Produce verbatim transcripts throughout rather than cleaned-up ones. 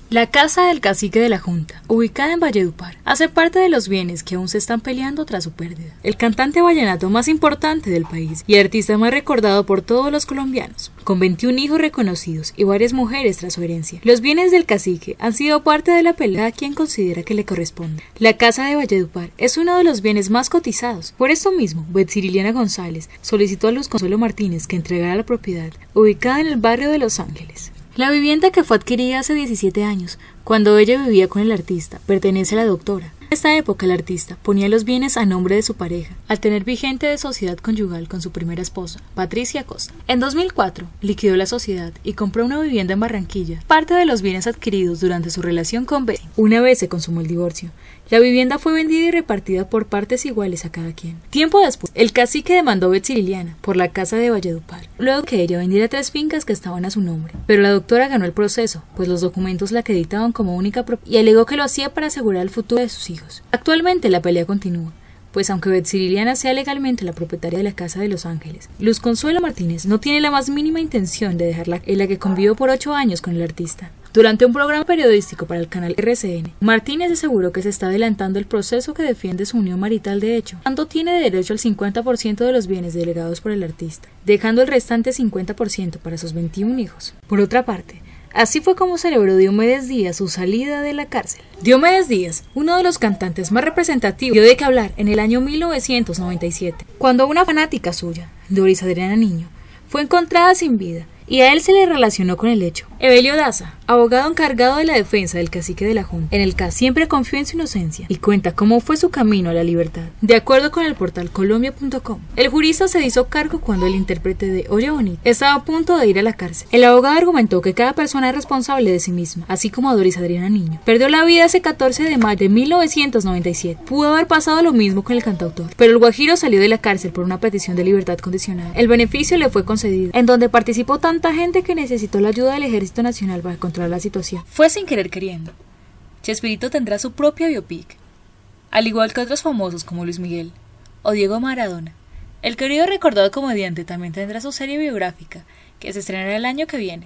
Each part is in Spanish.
La casa del cacique de la Junta, ubicada en Valledupar, hace parte de los bienes que aún se están peleando tras su pérdida. El cantante vallenato más importante del país y artista más recordado por todos los colombianos, con veintiún hijos reconocidos y varias mujeres tras su herencia. Los bienes del cacique han sido parte de la pelea a quien considera que le corresponde. La casa de Valledupar es uno de los bienes más cotizados. Por esto mismo, Betsy Liliana González solicitó a Luz Consuelo Martínez que entregara la propiedad, ubicada en el barrio de Los Ángeles. La vivienda, que fue adquirida hace diecisiete años, cuando ella vivía con el artista, pertenece a la doctora. En esta época el artista ponía los bienes a nombre de su pareja, al tener vigente de sociedad conyugal con su primera esposa, Patricia Costa. En dos mil cuatro liquidó la sociedad y compró una vivienda en Barranquilla, parte de los bienes adquiridos durante su relación con Betsy. Una vez se consumó el divorcio, la vivienda fue vendida y repartida por partes iguales a cada quien. Tiempo después, el cacique demandó a Betsy Liliana por la casa de Valledupar, luego que ella vendiera tres fincas que estaban a su nombre. Pero la doctora ganó el proceso, pues los documentos la acreditaban como única propiedad y alegó que lo hacía para asegurar el futuro de sus hijos. Actualmente la pelea continúa, pues aunque Betsy Liliana sea legalmente la propietaria de la casa de Los Ángeles, Luz Consuelo Martínez no tiene la más mínima intención de dejarla, en la que convivió por ocho años con el artista. Durante un programa periodístico para el canal R C N, Martínez aseguró que se está adelantando el proceso que defiende su unión marital de hecho, cuando tiene derecho al cincuenta por ciento de los bienes delegados por el artista, dejando el restante cincuenta por ciento para sus veintiún hijos. Por otra parte, así fue como celebró Diomedes Díaz su salida de la cárcel. Diomedes Díaz, uno de los cantantes más representativos, dio de qué hablar en el año mil novecientos noventa y siete, cuando una fanática suya, Doris Adriana Niño, fue encontrada sin vida y a él se le relacionó con el hecho. Evelio Daza, abogado encargado de la defensa del cacique de la Junta, en el caso siempre confió en su inocencia y cuenta cómo fue su camino a la libertad. De acuerdo con el portal Colombia punto com, el jurista se hizo cargo cuando el intérprete de Oye Bonito estaba a punto de ir a la cárcel. El abogado argumentó que cada persona es responsable de sí misma, así como Doris Adriana Niño. Perdió la vida ese catorce de mayo de mil novecientos noventa y siete. Pudo haber pasado lo mismo con el cantautor, pero el guajiro salió de la cárcel por una petición de libertad condicional. El beneficio le fue concedido, en donde participó tanta gente que necesitó la ayuda del Ejército Nacional para controlar la situación. Fue sin querer queriendo. Chespirito tendrá su propia biopic, al igual que otros famosos como Luis Miguel o Diego Maradona. El querido y recordado comediante también tendrá su serie biográfica, que se estrenará el año que viene.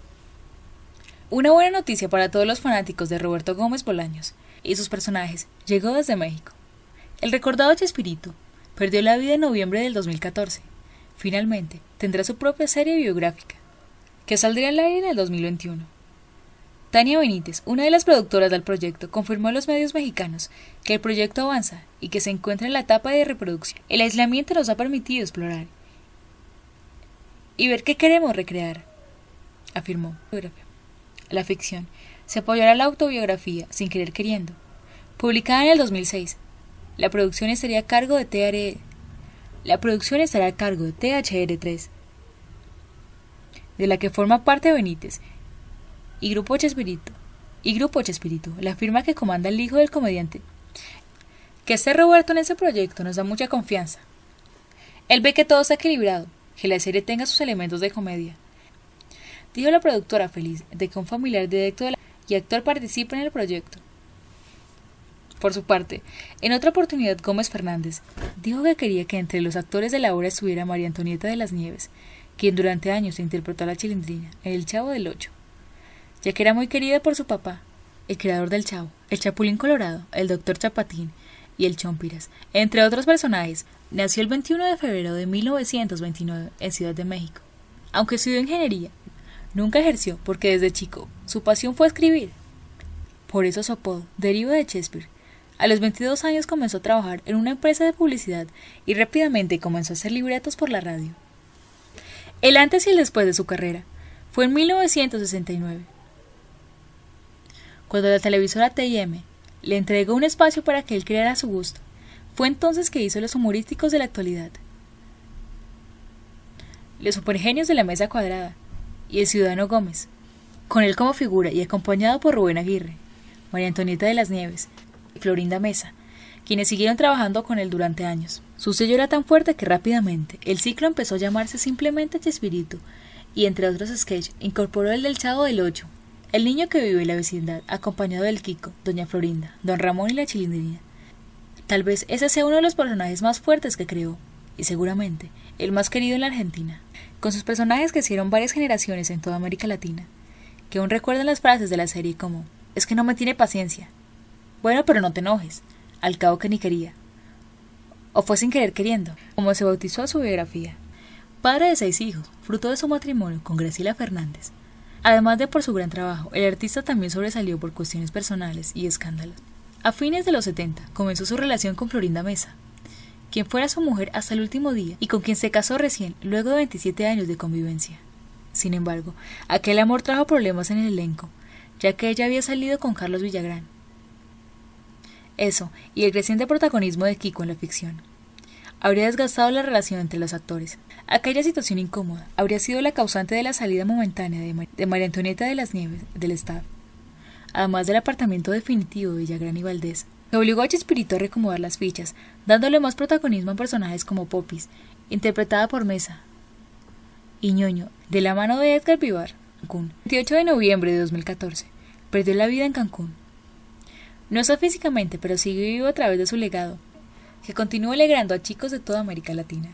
Una buena noticia para todos los fanáticos de Roberto Gómez Bolaños y sus personajes llegó desde México. El recordado Chespirito perdió la vida en noviembre del dos mil catorce. Finalmente tendrá su propia serie biográfica, que saldría al aire en el dos mil veintiuno. Tania Benítez, una de las productoras del proyecto, confirmó a los medios mexicanos que el proyecto avanza y que se encuentra en la etapa de reproducción. El aislamiento nos ha permitido explorar y ver qué queremos recrear, afirmó. La ficción se apoyará a la autobiografía Sin querer queriendo, publicada en el dos mil seis. La producción estaría a cargo de T R E. La producción estará a cargo de T H R tres, de la que forma parte Benítez y Grupo Chespirito, y Grupo Chespirito, la firma que comanda el hijo del comediante. Que esté Roberto en ese proyecto nos da mucha confianza. Él ve que todo está equilibrado, que la serie tenga sus elementos de comedia. Dijo la productora feliz de que un familiar directo de la y actor participe en el proyecto. Por su parte, en otra oportunidad Gómez Fernández dijo que quería que entre los actores de la obra estuviera María Antonieta de las Nieves, quien durante años interpretó a la Chilindrina en El Chavo del Ocho, ya que era muy querida por su papá, el creador del Chavo, el Chapulín Colorado, el Doctor Chapatín y el Chompiras, entre otros personajes. Nació el veintiuno de febrero de mil novecientos veintinueve en Ciudad de México. Aunque estudió ingeniería, nunca ejerció porque desde chico su pasión fue escribir. Por eso su apodo deriva de Shakespeare. A los veintidós años comenzó a trabajar en una empresa de publicidad y rápidamente comenzó a hacer libretos por la radio. El antes y el después de su carrera fue en mil novecientos sesenta y nueve, cuando la televisora T I M le entregó un espacio para que él creara a su gusto. Fue entonces que hizo los humorísticos de la actualidad, Los Supergenios de la Mesa Cuadrada y El Ciudadano Gómez, con él como figura y acompañado por Rubén Aguirre, María Antonieta de las Nieves y Florinda Mesa, quienes siguieron trabajando con él durante años. Su sello era tan fuerte que rápidamente el ciclo empezó a llamarse simplemente Chespirito, y entre otros sketches incorporó el del Chavo del Ocho, el niño que vive en la vecindad, acompañado del Kiko, doña Florinda, don Ramón y la Chilindrina. Tal vez ese sea uno de los personajes más fuertes que creó, y seguramente el más querido en la Argentina. Con sus personajes crecieron varias generaciones en toda América Latina, que aún recuerdan las frases de la serie como: es que no me tiene paciencia. Bueno, pero no te enojes, al cabo que ni quería. O fue sin querer queriendo, como se bautizó a su biografía. Padre de seis hijos, fruto de su matrimonio con Graciela Fernández. Además de por su gran trabajo, el artista también sobresalió por cuestiones personales y escándalos. A fines de los setenta comenzó su relación con Florinda Mesa, quien fuera su mujer hasta el último día y con quien se casó recién, luego de veintisiete años de convivencia. Sin embargo, aquel amor trajo problemas en el elenco, ya que ella había salido con Carlos Villagrán. Eso, y el creciente protagonismo de Kiko en la ficción, habría desgastado la relación entre los actores. Aquella situación incómoda habría sido la causante de la salida momentánea de, Mar de María Antonieta de las Nieves del staff, además del apartamiento definitivo de Villagrán y Valdés, que obligó a Chespirito a recomodar las fichas, dándole más protagonismo a personajes como Popis, interpretada por Mesa, y Ñoño, de la mano de Edgar Vivar. Cancún, veintiocho de noviembre de dos mil catorce, perdió la vida en Cancún. No está físicamente, pero sigue vivo a través de su legado, que continúa alegrando a chicos de toda América Latina.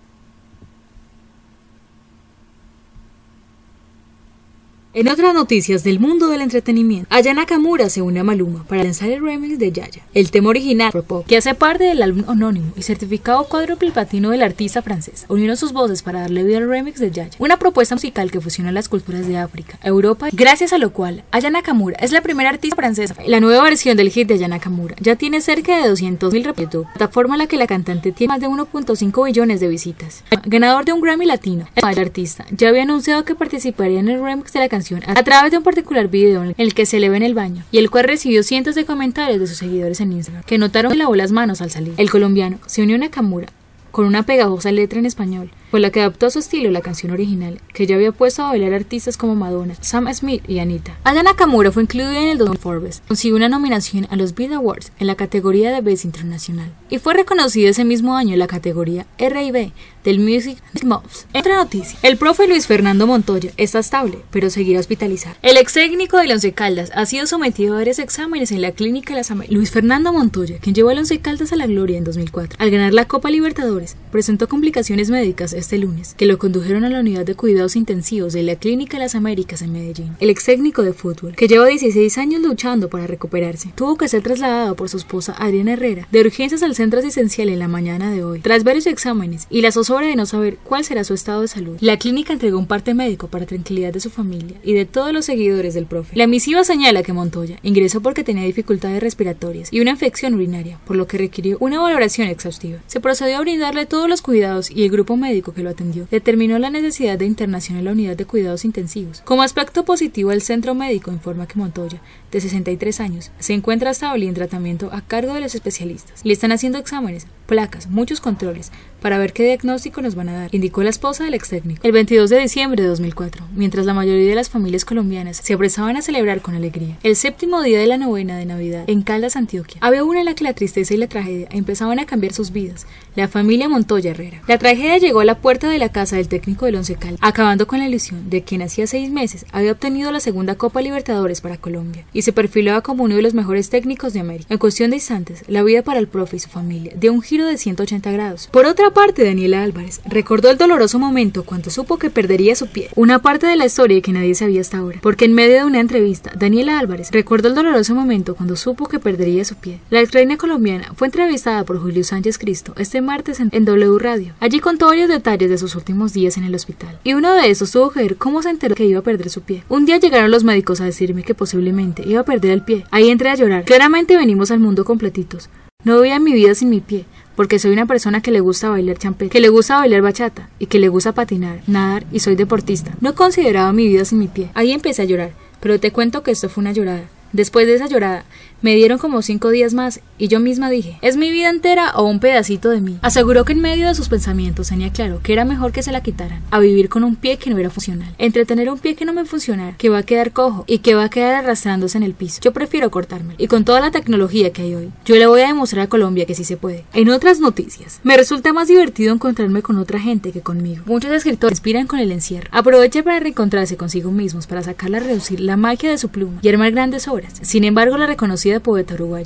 En otras noticias del mundo del entretenimiento, Aya Nakamura se une a Maluma para lanzar el remix de Yaya, el tema original for Pop, que hace parte del álbum anónimo y certificado cuádruple platino del artista francés. Unieron sus voces para darle vida al remix de Yaya, una propuesta musical que fusiona las culturas de África, Europa, gracias a lo cual Aya Nakamura es la primera artista francesa. La nueva versión del hit de Aya Nakamura ya tiene cerca de doscientos mil reproducciones en YouTube, plataforma en la que la cantante tiene más de uno punto cinco billones de visitas. Ganador de un Grammy Latino, el artista ya había anunciado que participaría en el remix de la canción a través de un particular video en el que se le ve en el baño, y el cual recibió cientos de comentarios de sus seguidores en Instagram, que notaron que lavó las manos al salir. El colombiano se unió a Nakamura con una pegajosa letra en español, con la que adaptó a su estilo la canción original, que ya había puesto a bailar artistas como Madonna, Sam Smith y Anita. Aya Nakamura fue incluida en el dos mil Forbes, consiguió una nominación a los Beat Awards en la categoría de Best Internacional, y fue reconocido ese mismo año en la categoría R y B del Music Moves. Otra noticia: el profe Luis Fernando Montoya está estable, pero seguirá hospitalizado. El ex técnico del Once Caldas ha sido sometido a varios exámenes en la Clínica de las Américas. Luis Fernando Montoya, quien llevó al Once Caldas a la gloria en dos mil cuatro, al ganar la Copa Libertadores, presentó complicaciones médicas este lunes, que lo condujeron a la unidad de cuidados intensivos de la Clínica de las Américas en Medellín. El ex técnico de fútbol, que lleva dieciséis años luchando para recuperarse, tuvo que ser trasladado por su esposa Adriana Herrera de urgencias al centro asistencial en la mañana de hoy, tras varios exámenes y la zozobra de no saber cuál será su estado de salud. La clínica entregó un parte médico para tranquilidad de su familia y de todos los seguidores del profe. La misiva señala que Montoya ingresó porque tenía dificultades respiratorias y una infección urinaria, por lo que requirió una valoración exhaustiva. Se procedió a brindarle todos los cuidados y el grupo médico que lo atendió determinó la necesidad de internación en la unidad de cuidados intensivos. Como aspecto positivo, el centro médico informa que Montoya, de sesenta y tres años, se encuentra estable y en tratamiento a cargo de los especialistas. Le están haciendo exámenes, placas, muchos controles, para ver qué diagnóstico nos van a dar, indicó la esposa del ex técnico. El veintidós de diciembre de dos mil cuatro, mientras la mayoría de las familias colombianas se apresaban a celebrar con alegría el séptimo día de la novena de Navidad en Caldas, Antioquia, había una en la que la tristeza y la tragedia empezaban a cambiar sus vidas: la familia Montoya Herrera. La tragedia llegó a la puerta de la casa del técnico del Once Caldas, acabando con la ilusión de quien hacía seis meses había obtenido la segunda Copa Libertadores para Colombia y se perfilaba como uno de los mejores técnicos de América. En cuestión de instantes, la vida para el profe y su familia dio un giro de ciento ochenta grados. Por otra parte, Daniela Álvarez recordó el doloroso momento cuando supo que perdería su pie, una parte de la historia que nadie sabía hasta ahora, porque en medio de una entrevista, Daniela Álvarez recordó el doloroso momento cuando supo que perdería su pie. La ex reina colombiana fue entrevistada por Julio Sánchez Cristo este martes en, en W Radio. Allí contó varios detalles de sus últimos días en el hospital, y uno de esos tuvo que ver cómo se enteró que iba a perder su pie. Un día llegaron los médicos a decirme que posiblemente iba a perder el pie. Ahí entré a llorar. Claramente venimos al mundo completitos. No veía mi vida sin mi pie, porque soy una persona que le gusta bailar champeta, que le gusta bailar bachata y que le gusta patinar, nadar y soy deportista. No consideraba mi vida sin mi pie. Ahí empecé a llorar, pero te cuento que esto fue una llorada. Después de esa llorada, me dieron como cinco días más y yo misma dije, ¿es mi vida entera o un pedacito de mí? Aseguró que en medio de sus pensamientos tenía claro que era mejor que se la quitaran, a vivir con un pie que no era funcional, entre tener un pie que no me funcionara, que va a quedar cojo y que va a quedar arrastrándose en el piso. Yo prefiero cortarme, y con toda la tecnología que hay hoy, yo le voy a demostrar a Colombia que sí se puede. En otras noticias, me resulta más divertido encontrarme con otra gente que conmigo. Muchos escritores inspiran con el encierro, aprovecha para reencontrarse consigo mismos, para sacarla a reducir la magia de su pluma y armar grandes obras. Sin embargo, la reconocida poeta uruguaya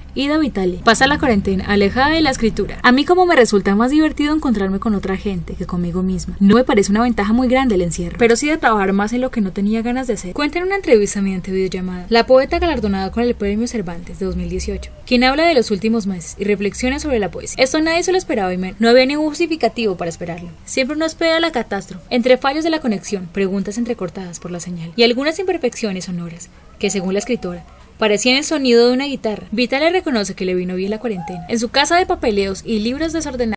Ida Vitale pasa la cuarentena alejada de la escritura. A mí como me resulta más divertido encontrarme con otra gente que conmigo misma. No me parece una ventaja muy grande el encierro, pero sí de trabajar más en lo que no tenía ganas de hacer. Cuenta en una entrevista mediante videollamada la poeta galardonada con el Premio Cervantes de dos mil dieciocho, quien habla de los últimos meses y reflexiona sobre la poesía. Esto nadie se lo esperaba y men. No había ningún justificativo para esperarlo. Siempre uno espera la catástrofe, entre fallos de la conexión, preguntas entrecortadas por la señal y algunas imperfecciones sonoras que, según la escritora, parecían el sonido de una guitarra. Vitale reconoce que le vino bien la cuarentena. En su casa de papeleos y libros desordenados